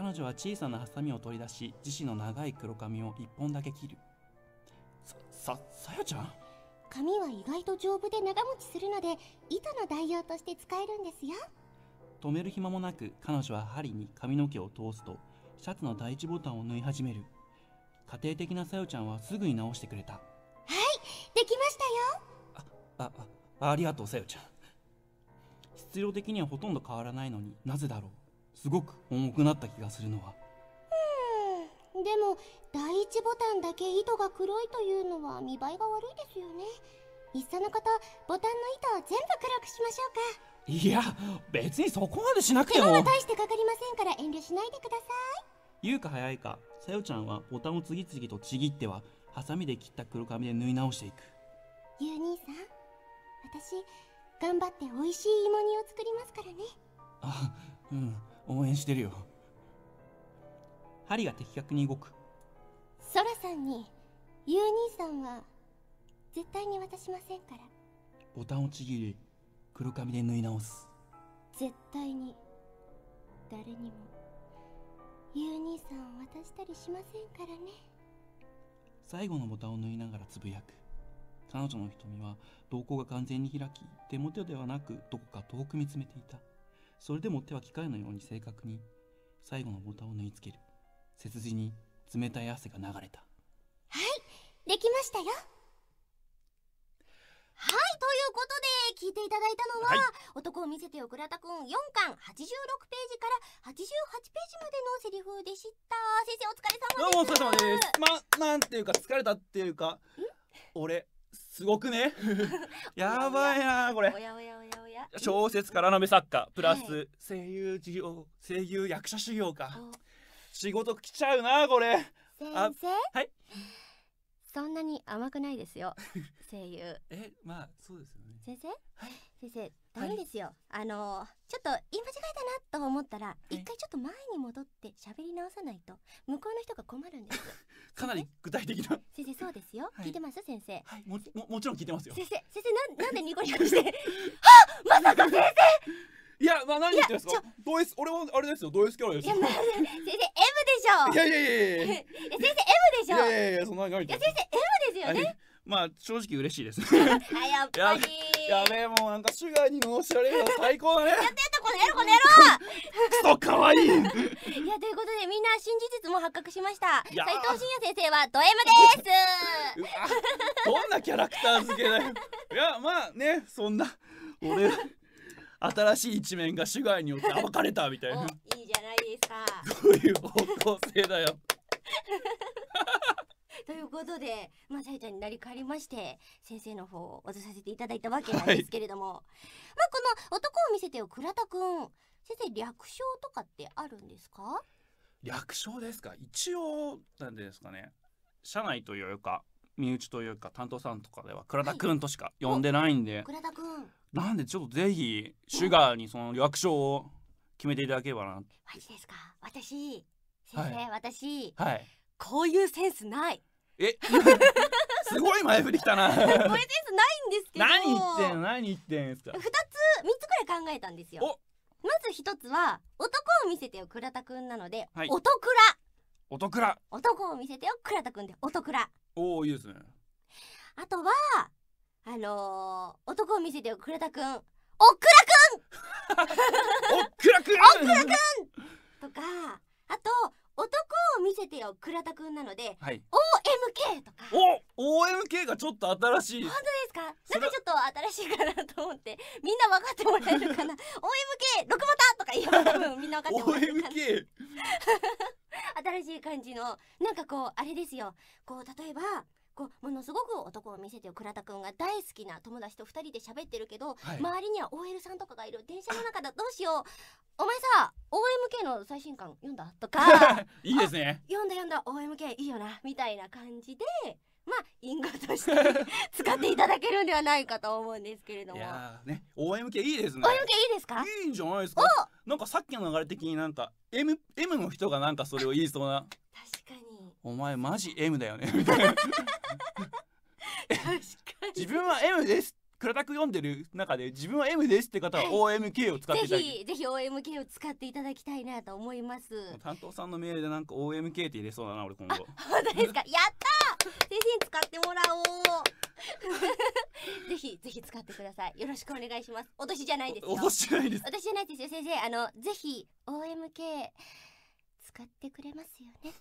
Speaker 2: 彼女は小さなハサミを取り出し、自身の長い黒髪を一本だけ切る。さよちゃん？
Speaker 1: 髪は意外と丈夫で長持ちするので、糸の代用として使えるんですよ。
Speaker 2: 止める暇もなく、彼女は針に髪の毛を通すとシャツの第一ボタンを縫い始める。家庭的なさよちゃんはすぐに直してくれた。
Speaker 1: はい、できましたよ。
Speaker 2: ありがとうさよちゃん。質量的にはほとんど変わらないのになぜだろう。すごく重くなった気がするのは。
Speaker 1: でも第一ボタンだけ糸が黒いというのは見栄えが悪いですよね。いっそのことボタンの糸を全部黒くしましょうか。
Speaker 2: いや、別にそこまでしなくても。
Speaker 1: 手間は大してかかりませんから遠慮しないでください。
Speaker 2: 言うか早いか、さよちゃんはボタンを次々とちぎってはハサミで切った黒髪で縫い直していく。
Speaker 1: ユー兄さん、私頑張って美味しい芋煮を作りますからね。
Speaker 2: あ、うん、応援してるよ。針が的確に動く。
Speaker 1: ソラさんにユー兄さんは絶対に渡しませんから。
Speaker 2: ボタンをちぎり黒髪で縫い直す。
Speaker 1: 絶対に誰にもユー兄さんを渡したりしませんからね。
Speaker 2: 最後のボタンを縫いながらつぶやく。彼女の瞳は瞳孔が完全に開き、手元ではなくどこか遠く見つめていた。それでも手は機械のように正確に最後のボタンを縫い付ける。背筋に冷たい汗が流れた。
Speaker 1: はい、できましたよ。
Speaker 3: はい、ということで聞いていただいたのは、はい、男を見せてよ倉田くん4巻86ページから88ページまでのセリフでした。先生お疲れ様です。
Speaker 2: どうもお疲れ様です。なんていうか疲れたっていうか、俺すごくねやばいなこれ。
Speaker 3: おやおやおやおや。
Speaker 2: 小説からの作家プラス声優授業、声優役者修行か。仕事来ちゃうなこれ。
Speaker 1: 先生、
Speaker 2: はい。
Speaker 1: そんなに甘くないですよ声優。
Speaker 2: まあそうですよね。
Speaker 1: 先生、
Speaker 2: はい、
Speaker 1: 先生ダメですよ。ちょっと言い間違えたなと思ったら、一回ちょっと前に戻って喋り直さないと向こうの人が困るんです
Speaker 2: かなり具体的な。
Speaker 1: 先生そうですよ、聞いてます先生。
Speaker 2: はい、もちろん聞いてますよ。
Speaker 1: 先生なんでニコニコしてはっ、まさか先生。
Speaker 2: いや、何言ってんですか。ド S、俺はあれですよ、ド S キャラですよ。
Speaker 1: 先生 M でしょ。
Speaker 2: いや
Speaker 1: 先生 M でしょ。
Speaker 2: いやそんな何言ってん
Speaker 1: 先生 M ですよね。
Speaker 2: まあ正直嬉しいです。
Speaker 1: やっぱり
Speaker 2: やべえ、もうなんかシュガーに乗せられるの最高だね。
Speaker 3: やったこの野郎
Speaker 2: クソかわいい。いや、
Speaker 3: ということでみんな新事実も発覚しました。斉藤慎也先生はド M です。
Speaker 2: どんなキャラクター付けだよ。いや、まあね、そんな俺新しい一面がシュガーによって暴かれたみたいな。
Speaker 3: いいじゃないですか。
Speaker 2: どういう方向性だよ。
Speaker 3: ということで、さゆちゃんになり変わりまして先生の方を渡させていただいたわけなんですけれども、この男を見せてよ倉田くん、先生略称とかってあるんですか？
Speaker 2: 略称ですか。一応なんでですかね、社内というか身内というか担当さんとかでは倉田くんとしか呼んでないんで、
Speaker 3: 倉田くん
Speaker 2: なんでちょっとぜひシュガーにその略称を決めていただければな。
Speaker 3: マジですか？私先生、私
Speaker 2: こ
Speaker 3: ういうセンスない。
Speaker 2: すごい前振りきたな。
Speaker 3: こういうセンスないんですけど。
Speaker 2: 何言ってんすか。
Speaker 3: 3つくらい考えたんですよ。まず1つは男を見せてよ倉田くんなので、男を見せてよ倉田くんで男倉。
Speaker 2: おお、いいですね。
Speaker 3: あとは男を見せてよ倉田くん、おっくらくんとか、あと男を見せてよ倉田くんなので、OMK とか。
Speaker 2: OMK がちょっと新しい。
Speaker 3: 本当ですか？なんかちょっと新しいかなと思って、みんな分かってもらえるかな。OMK 六股とか言えば多分みんな分かってもらえるかな。
Speaker 2: OMK
Speaker 3: 新しい感じの、なんかこうあれですよ、こう例えばものすごく男を見せてよ倉田くんが大好きな友達と2人で喋ってるけど、周りには OL さんとかがいる。電車の中だ、どうしよう、 お前さ OMK の最新刊読んだとか
Speaker 2: いいですね。
Speaker 3: 読んだ OMK いいよなみたいな感じでまあ因果として使っていただけるんではないかと思うんですけれども。
Speaker 2: いやーね OMK いいですね。
Speaker 3: OMK いいですか？
Speaker 2: いいんじゃないですか。なんかさっきの流れ的になんか M の人がなんかそれを言いそうな。
Speaker 3: 確かに
Speaker 2: お前マジ M だよねみたいな。
Speaker 3: 確かに
Speaker 2: 自分は M です倉田く読んでる中で自分は M ですって方は OMK を使っていただき
Speaker 3: ぜひ OMK を使っていただきたいなと思います。
Speaker 2: 担当さんのメールでなんか OMK って入れそうだな俺今後。
Speaker 3: 本当ですか？やったー、先生に使ってもらおうぜひ使ってください。よろしくお願いします。脅しじゃないですよ。
Speaker 2: 脅しじゃないです。
Speaker 3: 私じゃないですよ先生。ぜひ OMK 使ってくれますよね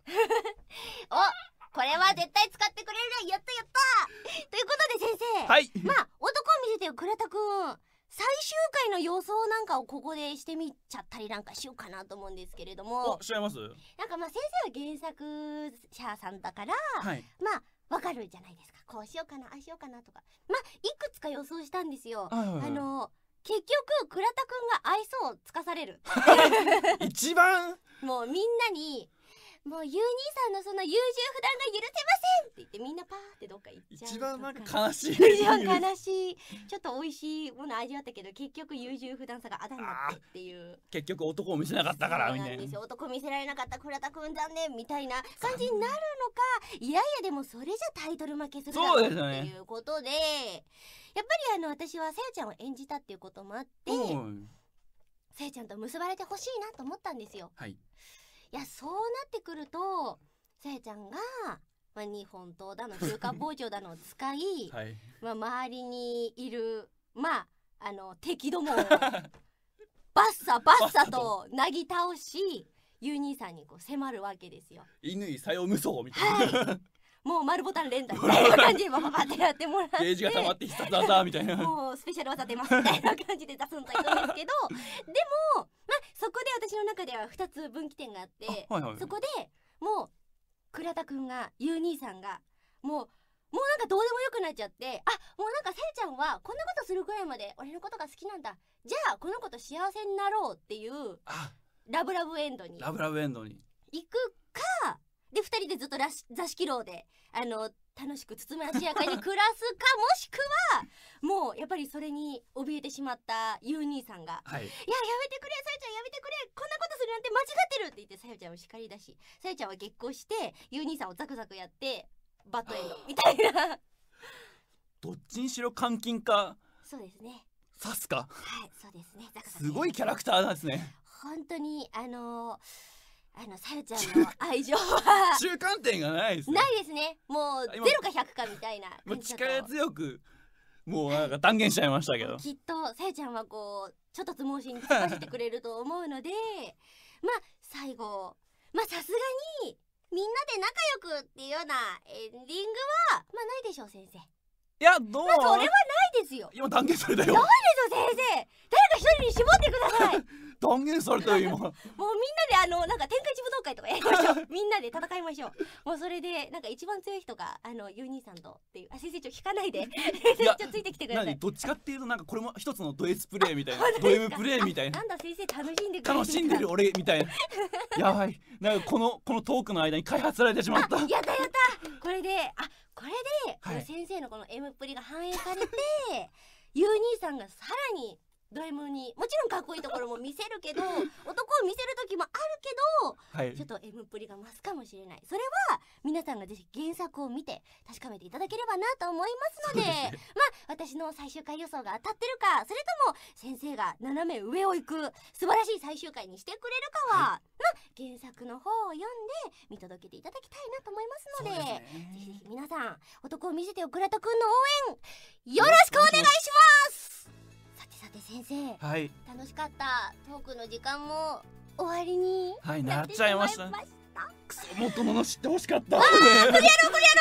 Speaker 3: お、これは絶対使ってくれる。やったということで先生、
Speaker 2: はい、
Speaker 3: まあ男を見せてよ倉田くん、最終回の予想なんかをここでしてみちゃったりなんかしようかなと思うんですけれども。
Speaker 2: しちゃいます。
Speaker 3: なんかまあ先生は原作者さんだから、
Speaker 2: はい、
Speaker 3: まあわかるじゃないですか。こうしようかなああしようかなとか、まあいくつか予想したんですよ。結局倉田くんが愛想をつかされる
Speaker 2: 一番
Speaker 3: もうみんなにもうユー兄さんのその優柔不断が許せませんって言ってみんなパーってどっか行っちゃう。
Speaker 2: 一番なんか悲しい
Speaker 3: 一番悲しい。ちょっと美味しいもの味わったけど結局優柔不断さがあだになったっていう。
Speaker 2: 結局男を見せなかったからみたいな。
Speaker 3: 男見せられなかった倉田くん残念みたいな感じになるのか、いやいやでもそれじゃタイトル負けするだろうっていうことで、やっぱり私はさやちゃんを演じたっていうこともあってさやちゃんと結ばれてほしいなと思ったんですよ。
Speaker 2: はい、
Speaker 3: いやそうなってくるとさやちゃんが、まあ、日本刀だの中華包丁だのを使い、
Speaker 2: はい、
Speaker 3: まあ、周りにいるまあ敵どもをバッサとなぎ倒しユー兄さんにこう迫るわけですよ。
Speaker 2: 乾さよ無双みたいな、
Speaker 3: はい、もう丸ボタン連打みたいな感じでバババってやってもらって、
Speaker 2: ゲージが溜まって必殺技みたいな、
Speaker 3: もうスペシャル技出ますみたいな感じで出すんといくんですけどでもまあそこで私の中では2つ分岐点があって、そこでもう倉田くんがユー兄さんがもうなんかどうでもよくなっちゃって、もうなんかさやちゃんはこんなことするくらいまで俺のことが好きなんだ、じゃあこの子と幸せになろうっていうラブラブエンドに行くかで2人でずっと座敷牢で楽しくつつましやかに暮らすかもしくはもうやっぱりそれに怯えてしまったユー兄さんが、いややめてくれさやちゃんやめてくれ、こんなことするなんて間違ってるって言ってさやちゃんを叱り出し、さやちゃんは激高してユー兄さんをザクザクやってバッドエンドみたいな
Speaker 2: どっちにしろ監禁か
Speaker 3: そうですね
Speaker 2: 刺すか、
Speaker 3: はいそうですね、ザクザク
Speaker 2: すごいキャラクターなんですね。
Speaker 3: 本当にさやちゃんの愛情は
Speaker 2: 中間点がないですね。
Speaker 3: ないですね。もう0か100かみたいな
Speaker 2: もう力強くもうなんか断言しちゃいましたけど
Speaker 3: きっとさやちゃんはこうちょっとつ盲信に突っ走ってくれると思うのでまあ最後さすがにみんなで仲良くっていうようなエンディングはないでしょう先生。
Speaker 2: いやどう、
Speaker 3: それはないですよ。
Speaker 2: 今断言されたよ。
Speaker 3: ないですよ先生。誰か一人に絞ってください
Speaker 2: 断言されたよ今。もうみん
Speaker 3: なでなんか天下一武道会とかやりましょうみんなで戦いましょう。もうそれでなんか一番強い人がユー兄さんとっていう先生ちょっと引かないでちょっとついてきてください。
Speaker 2: どっちかっていうとなんかこれも一つのド S プレイみたいなド M プレイみたいな、
Speaker 3: なんだ先生楽しんでくれる
Speaker 2: 楽しんでる俺みたいなやばい、なんかこのトークの間に開発されてしまった。
Speaker 3: やったこれでこれ先生のこの M っぷりが反映されてユー兄さんがさらにド M にもちろんかっこいいところも見せるけど男を見せる時もあるけど、ちょっと M っぷりが増すかもしれない。それは皆さんがぜひ原作を見て確かめていただければなと思いますので、私の最終回予想が当たってるか、それとも先生が斜め上を行く素晴らしい最終回にしてくれるかは、原作の方を読んで見届けていただきたいなと思いますので、ぜひ皆さん男を見せてよ倉田くんの応援よろしくお願いします。さて先生、楽しかったトークの時間も終わりに
Speaker 2: なっちゃいました。くそもっと物知ってほしかった。
Speaker 3: この野郎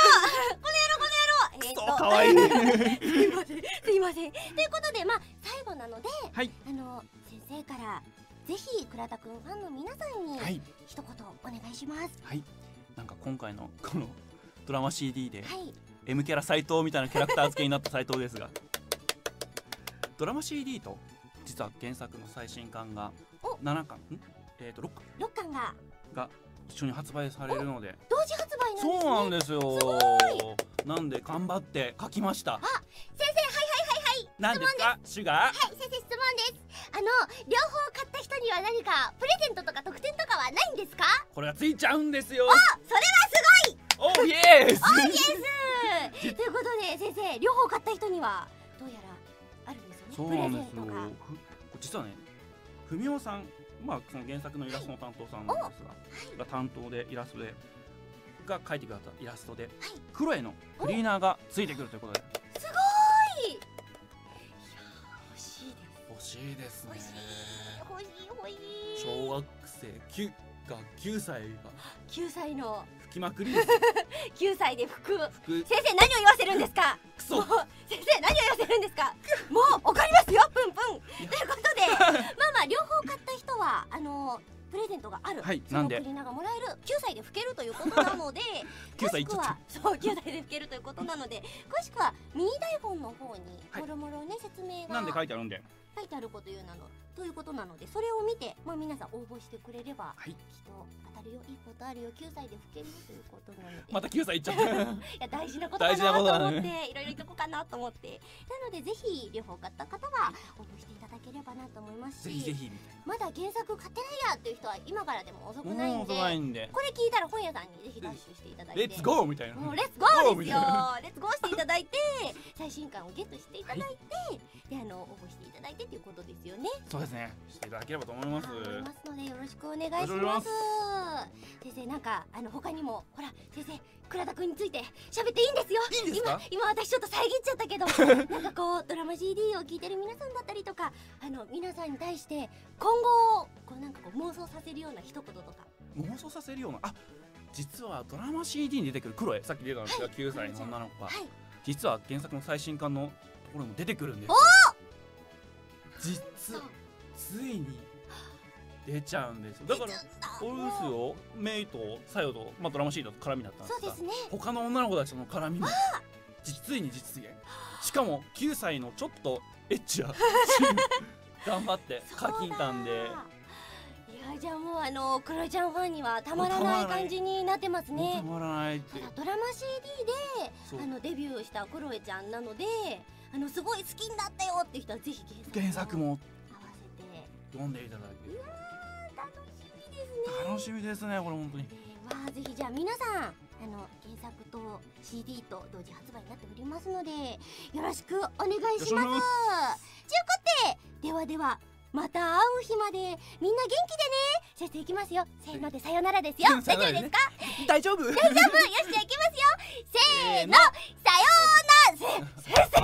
Speaker 2: かわいい
Speaker 3: すいませんということで最後なので、先生からぜひ倉田くんファンの皆さんに一言お願いします。
Speaker 2: なんか今回のこのドラマ CD で M キャラ斎藤みたいなキャラクター付けになった斎藤ですがドラマ CD と実は原作の最新刊が7巻6
Speaker 3: 巻
Speaker 2: が一緒に発売されるので、
Speaker 3: 同時発売なんですね。
Speaker 2: そうなんですよ。
Speaker 3: すごい。
Speaker 2: なんで頑張って書きました。
Speaker 3: あ、先生、はい
Speaker 2: 何ですか、シュガー。
Speaker 3: はい、先生、質問です。両方買った人には何かプレゼントとか特典とかはないんですか？
Speaker 2: これがついちゃうんですよ。
Speaker 3: それはすごい。
Speaker 2: おーイエス。
Speaker 3: おーイエス。ということで先生、両方買った人にはどうやらあるんですよね。
Speaker 2: そうなんですよ。実はね、ふみおさん、その原作のイラストの担当さんなんですが、が担当でイラストでが描いてくれたイラストで、クロエのクリーナーがついてくるということで。
Speaker 3: すごい。いや、欲しいです。
Speaker 2: 欲しいですね。
Speaker 3: 欲しい。
Speaker 2: 小学生9歳が
Speaker 3: 9歳の
Speaker 2: 吹きまくりです。
Speaker 3: 9歳で吹く。先生、何を言わせるんですか。
Speaker 2: クソ。
Speaker 3: 先生、何を言わせるんですか。もう怒りますよ、プンプン。ということで、両方買った人はプレゼントがある。
Speaker 2: なんで
Speaker 3: クリーナーがもらえる。9歳で吹けるということなので、
Speaker 2: 9歳いっちゃった。
Speaker 3: そう、9歳で吹けるということなので、詳しくはミニ台本の方にもろもろね、説明が
Speaker 2: なんで書いてあるんで。
Speaker 3: 書いてあることということなので、それを見て、皆さん応募してくれれば、きっと当たるよ、いいことあるよ、9歳で吹けるということなので。
Speaker 2: また9歳いっちゃった。
Speaker 3: いや、大事なことかなと思って、いろいろ言っとこうかなと思って。なので、ぜひ両方買った方は応募していただければなと思いますし、
Speaker 2: ぜひ
Speaker 3: まだ原作買ってないやっていう人は今からでも遅くないんで、これ聞いたら本屋さんにぜひダッシュしていただいて、
Speaker 2: レッツゴーみたいな。
Speaker 3: もうレッツゴーですよ。レッツゴーしていただいて、最新刊をゲットしていただいて、で応募していただいてということですよね。
Speaker 2: そうですね。していただければと思います。
Speaker 3: のでよろしくお願いします。先生、なんか他にも、ほら先生、倉田くんについて喋っていいんですよ。
Speaker 2: いいんですか？
Speaker 3: 今私ちょっと遮っちゃったけど、なんかドラマ CD を聴いてる皆さんだったりとか、皆さんに対して今後なんか妄想させるような一言とか。
Speaker 2: 妄想させるような、実はドラマ CD に出てくるクロエ、さっき出たんですが、9歳の女の子が、実は原作の最新刊のところにも出てくるんです。ついに出ちゃうんですよ。だからこれですよ、メイとサヨとドラマ CD と絡みだったんですが、他の女の子たちとの絡みもついに実現。しかも9歳のちょっとエッチな頑張って課金たんで、
Speaker 3: いや、じゃあもうクロエちゃんファンにはたまらない感じになってますね。
Speaker 2: たまらないって。
Speaker 3: ドラマ CD でデビューしたクロエちゃんなので、すごい好きになったよっていう人はぜひ
Speaker 2: 原作も
Speaker 3: 合わせて
Speaker 2: 読んでいただける。
Speaker 3: 楽しみですね。
Speaker 2: 楽しみですね、これ本当に。
Speaker 3: ぜひじゃあ皆さん原作と CD と同時発売になっておりますので、よろしくお願いします。ということで、ではまた会う日までみんな元気でね。先生、いきますよ。せーのでさよならですよ。大丈夫ですか？
Speaker 2: 大丈夫。よし、
Speaker 3: じゃあいきますよ。せーの、さようなら。先生、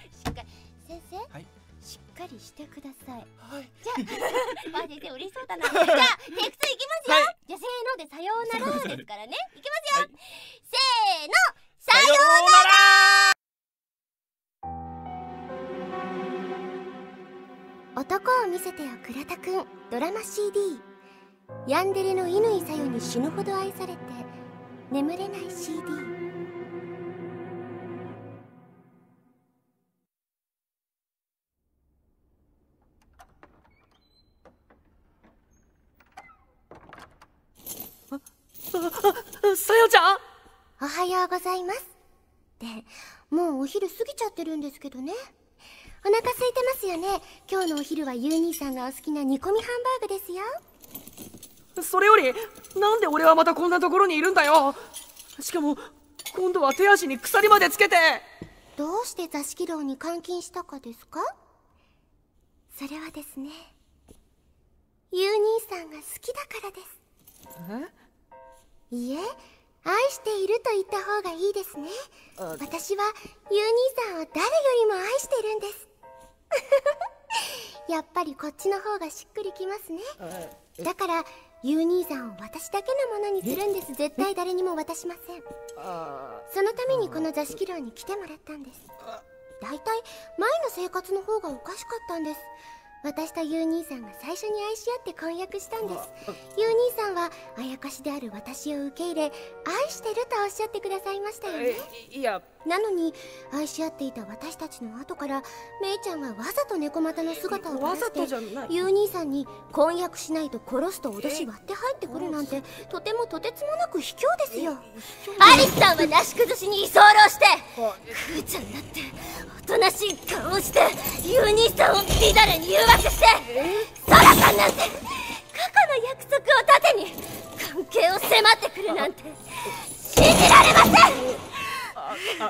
Speaker 3: しっかりしてください。じゃあ先生嬉しそうだな。じゃあテイク2いきますよ。じゃあせーのでさようならですからね。いきますよ。せーの、さようなら。
Speaker 1: 男を見せてよ倉田くんドラマ CD。 ヤンデレの乾さよに死ぬほど愛されて眠れない CD。
Speaker 4: さよちゃん、
Speaker 1: おはようございます。でもうお昼過ぎちゃってるんですけどね。お腹空いてますよね。今日のお昼はユー兄さんがお好きな煮込みハンバーグですよ。
Speaker 4: それよりなんで俺はまたこんなところにいるんだよ。しかも今度は手足に鎖までつけて。
Speaker 1: どうして座敷牢に監禁したかですか？それはですね、ユー兄さんが好きだからです。いいえ、愛していると言った方がいいですね。私はユー兄さんを誰よりも愛してるんです。やっぱりこっちの方がしっくりきますね。だからユー兄さんを私だけのものにするんです。絶対誰にも渡しません。そのためにこの座敷牢に来てもらったんです。だいたい前の生活の方がおかしかったんです。私とユー兄さんが最初に愛し合って婚約したんです。ユー兄さんはあやかしである私を受け入れ愛してるとおっしゃってくださいましたよね。
Speaker 4: いや、
Speaker 1: なのに愛し合っていた私たちの後からメイちゃんがわざと猫股の姿をバラしてユー兄さんに婚約しないと殺すと脅し割って入ってくるなんてとてもとてつもなく卑怯ですよ。アリスさんはなし崩しに居候してクーちゃんだっておとなしい顔をしてユー兄さんをビダレに誘惑してソラさんなんて過去の約束を盾に関係を迫ってくるなんて信じられません。だ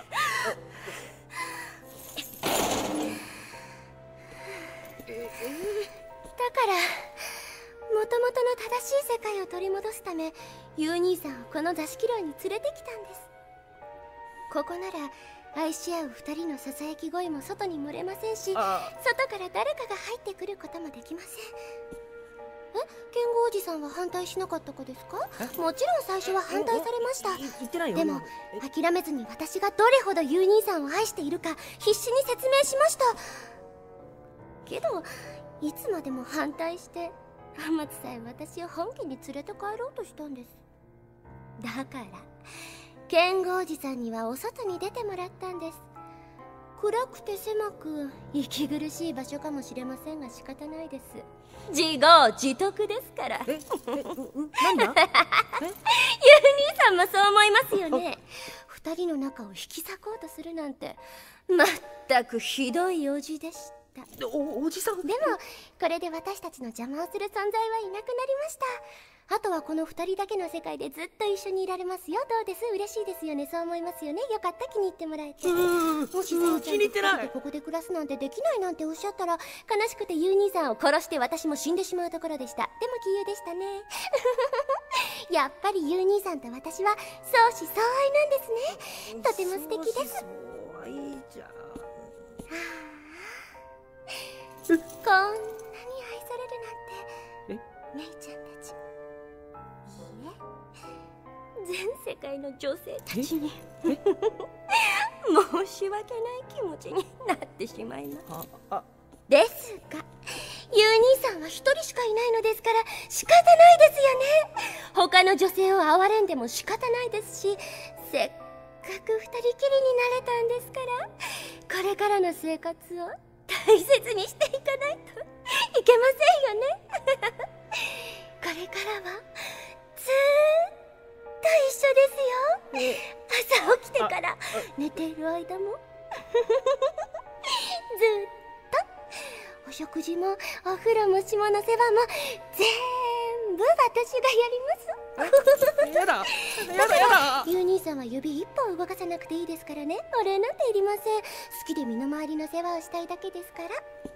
Speaker 1: からもともとの正しい世界を取り戻すためユー兄さんをこの座敷牢に連れてきたんです。ここなら愛し合う二人のささやき声も外に漏れませんし、外から誰かが入ってくることもできません。ケンゴおじさんは反対しなかったかですか？もちろん最初は反対されました。でも諦めずに私がどれほどユー兄さんを愛しているか必死に説明しました。けどいつまでも反対して天松さえ私を本家に連れて帰ろうとしたんです。だからケンゴおじさんにはお外に出てもらったんです。暗くて狭く息苦しい場所かもしれませんが仕方ないです。自業自得ですから。なんだ？ユー兄さんもそう思いますよね。二人の仲を引き裂こうとするなんてまったくひどいおじでした。
Speaker 4: おじさん。
Speaker 1: でもこれで私たちの邪魔をする存在はいなくなりました。あとはこの2人だけの世界でずっと一緒にいられますよ。どうです？嬉しいですよね。そう思いますよね。よかった、気に入ってもらえて。もしさよちゃんと2人でここで暮らすなんてできないなんておっしゃったら悲しくてユー兄さんを殺して私も死んでしまうところでした。でも杞憂でしたね。やっぱりユー兄さんと私は相思相愛なんですね。とても素敵です。
Speaker 4: 相愛じゃ。
Speaker 1: こんなに愛されるなんてメイちゃんたち、全世界の女性たちに申し訳ない気持ちになってしまいます。ですがユー兄さんは一人しかいないのですから仕方ないですよね。他の女性を憐れんでも仕方ないですし、せっかく二人きりになれたんですからこれからの生活を大切にしていかないといけませんよね。これからはずーっと一緒ですよ。朝起きてから寝ている間もずーっとお食事もお風呂も下の世話も全部私がやります。
Speaker 4: やだ
Speaker 1: ユー兄さんは指一本動かさなくていいですからね。お礼なんていりません。好きで身の回りの世話をしたいだけですから。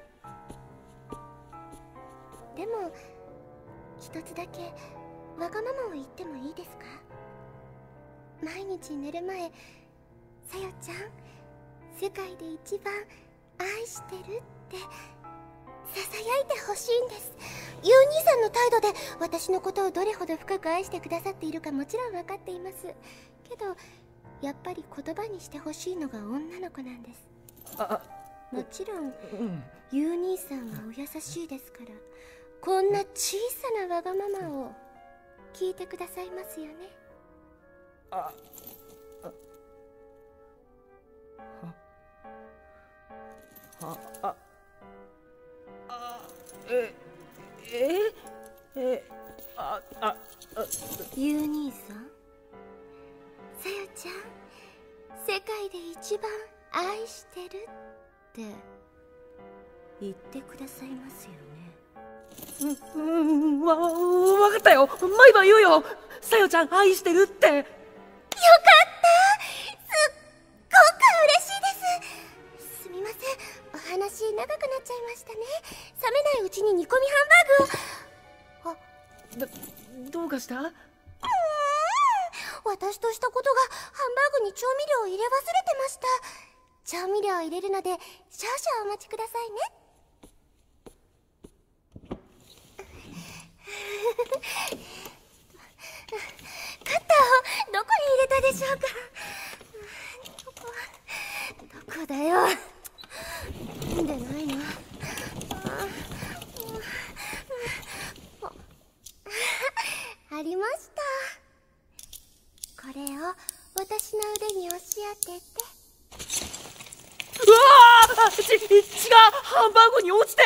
Speaker 1: でも一つだけわがままを言ってもいいですか？毎日寝る前、さよちゃん世界で一番愛してるってささやいてほしいんです。ユー兄さんの態度で私のことをどれほど深く愛してくださっているかもちろん分かっていますけど、やっぱり言葉にしてほしいのが女の子なんです。もちろん、ユー兄さんはお優しいですからこんな小さなわがままを聞いてくださいますよね。ユー兄さん、さよちゃん世界で一番愛してるって言ってくださいますよね。
Speaker 4: わかったよ。毎晩言うよ。さよちゃん愛してるって。よかった。
Speaker 1: すっごく嬉しいです。すみません、お話長くなっちゃいましたね。冷めないうちに煮込みハンバーグを。
Speaker 4: どうかした？
Speaker 1: 私としたことがハンバーグに調味料を入れ忘れてました。調味料を入れるので少々お待ちくださいね。カッターをどこに入れたでしょうか。どこだよ。なんでないの。ありました。これを私の腕に押し当てて。
Speaker 4: 血がハンバーグに落ちて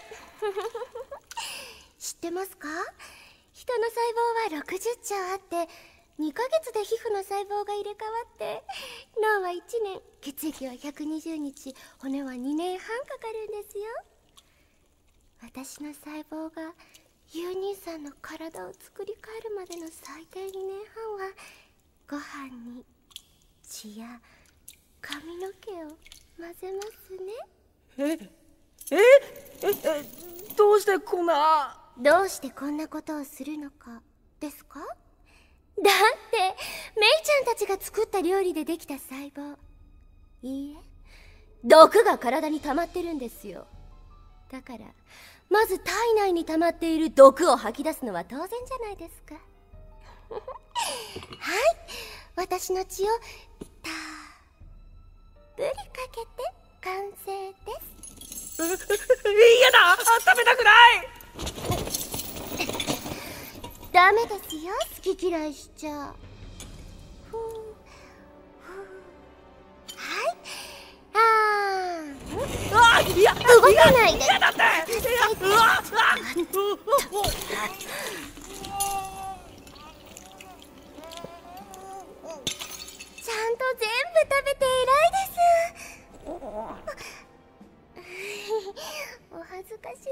Speaker 1: 知ってますか？人の細胞は60兆あって2ヶ月で皮膚の細胞が入れ替わって脳は1年、血液は120日、骨は2年半かかるんですよ。私の細胞がユー兄さんの体を作り変えるまでの最低2年半はご飯に血や髪の毛を混ぜますね。
Speaker 4: どうしてこんな
Speaker 1: ことをするのかですか？だってメイちゃんたちが作った料理でできた細胞、いいえ、毒が体に溜まってるんですよ。だからまず体内に溜まっている毒を吐き出すのは当然じゃないですか。はい、私の血をたっぷりかけて完成です。
Speaker 4: 嫌だ、食べたくない。
Speaker 1: ダメですよ、好き嫌いしちゃ。はい、
Speaker 4: いや、
Speaker 1: 動かないで。
Speaker 4: 嫌だって。
Speaker 1: ちゃんと全部食べて偉いです。お恥ずかしいです。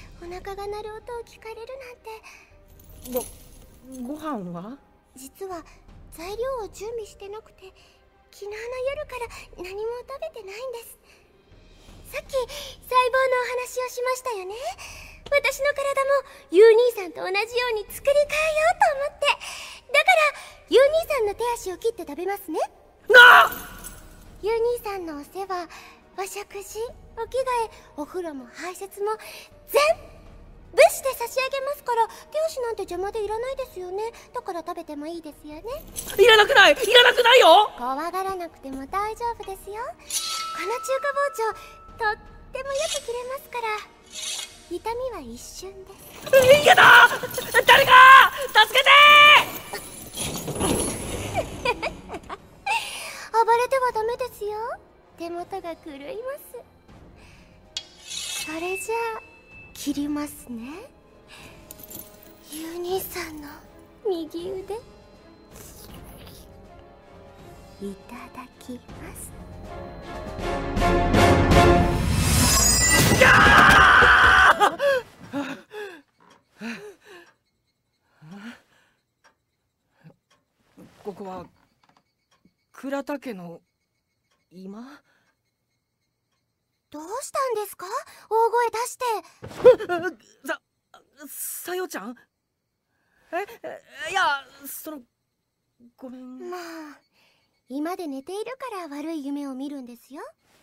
Speaker 1: お腹が鳴る音を聞かれるなんて。
Speaker 4: ご飯は？
Speaker 1: 実は材料を準備してなくて昨日の夜から何も食べてないんです。さっき細胞のお話をしましたよね。私の体もユー兄さんと同じように作り変えようと思って。だからユー兄さんの手足を切って食べますね。ユー兄さんのお世話、お食事、お着替え、お風呂も排泄も全部して差し上げますから、手足なんて邪魔でいらないですよね。だから食べてもいいですよね。
Speaker 4: いらなくない、いらなくないよ。
Speaker 1: 怖がらなくても大丈夫ですよ。この中華包丁とってもよく切れますから、痛みは一瞬です。
Speaker 4: 嫌だ、誰か助けて。
Speaker 1: 暴れてはダメですよ。手元が狂います。それじゃあ切りますね。ユー兄さんの右腕いただきます。
Speaker 4: ここは倉田家の今？
Speaker 1: どうしたんですか？大声出して。
Speaker 4: さよちゃん？いや、ごめん。
Speaker 1: まあ居間で寝ているから悪い夢を見るんですよ。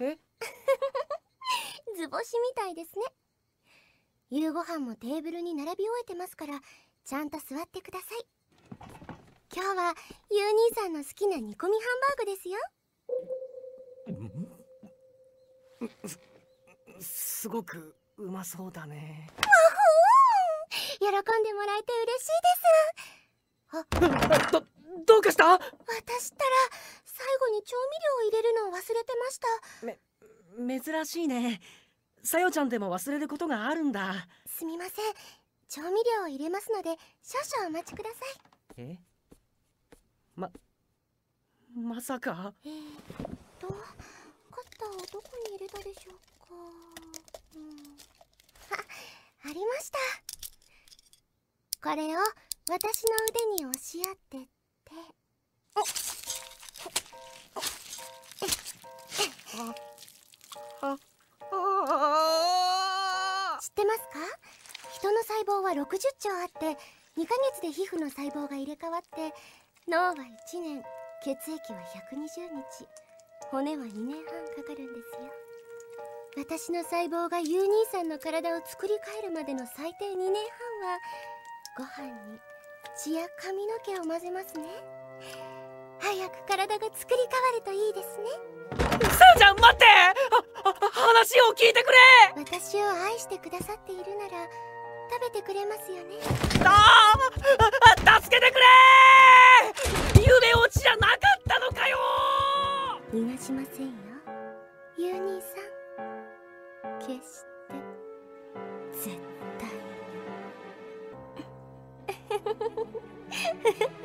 Speaker 1: 図星みたいですね。夕ご飯もテーブルに並び終えてますから、ちゃんと座ってください。今日はユー兄さんの好きな煮込みハンバーグですよ。
Speaker 4: すごくうまそうだね。
Speaker 1: 喜んでもらえて嬉しいです。
Speaker 4: どうかした？
Speaker 1: 私ったら最後に調味料を入れるのを忘れてました。
Speaker 4: 珍しいね。さよちゃんでも忘れることがあるんだ。
Speaker 1: すみません、調味料を入れますので少々お待ちください。
Speaker 4: まさか。
Speaker 1: カッターをどこに入れたでしょうか。ありました。これを私の腕に押し当てて。知ってますか？人の細胞は60兆あって2ヶ月で皮膚の細胞が入れ替わって、脳は1年、血液は120日、骨は2年半かかるんですよ。私の細胞がユー兄さんの体を作り変えるまでの最低2年半はご飯に血や髪の毛を混ぜますね。早く体が作り変わるといいですね。
Speaker 4: さよちゃん、待って。話を聞いてくれ。
Speaker 1: 私を愛してくださっているなら食べてくれますよね。
Speaker 4: 助けてくれ。夢落ちじゃなかったのかよ。
Speaker 1: 逃がしませんよ。 ユー兄さん、決して絶対に